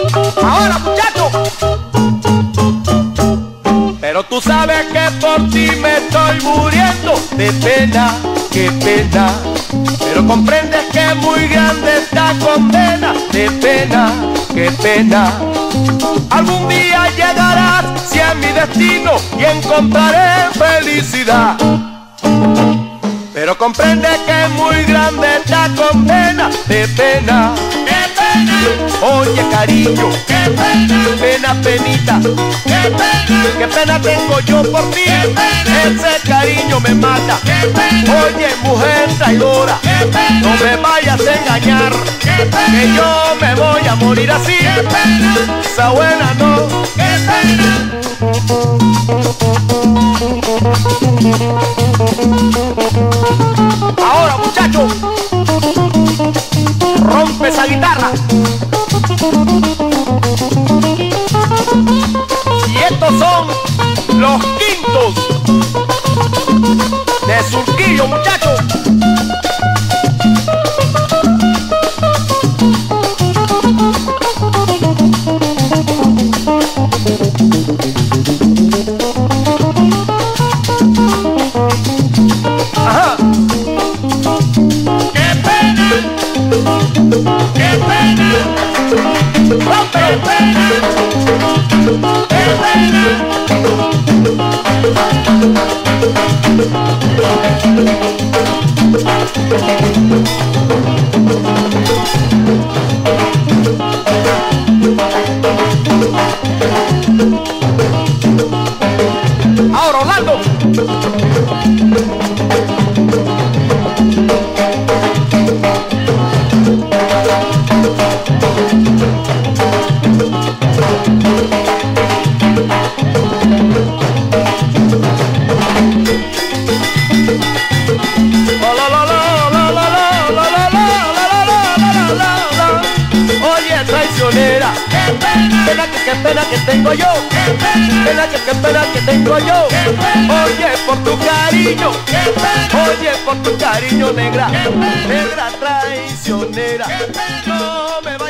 Ahora, muchachos. Pero tú sabes que por ti me estoy muriendo de pena, qué pena. Pero comprendes que es muy grande esta condena, de pena, qué pena. Algún día llegarás, si es mi destino, y encontraré felicidad. Pero comprende que es muy grande esta condena, de pena, qué pena. Oye cariño, qué pena, pena, penita, qué pena tengo yo por ti, qué pena. Ese cariño me mata, qué pena. Oye mujer traidora, qué pena. No me vayas a engañar, qué pena. Que yo me voy a morir así, qué pena. Esa buena no, qué pena. Ahora muchachos, rompe esa guitarra. Y estos son los quintos de Surquillo, muchachos. Ajá. ¡Qué pena! ¡Qué pena! ¡Rompe! ¡Qué pena! ¡Qué pena! Ahora Orlando. Oye traicionera, qué pena, qué pena que tengo yo, qué pena, qué pena que tengo yo. Oye por tu cariño, qué pena. Oye por tu cariño negra, negra traicionera. No me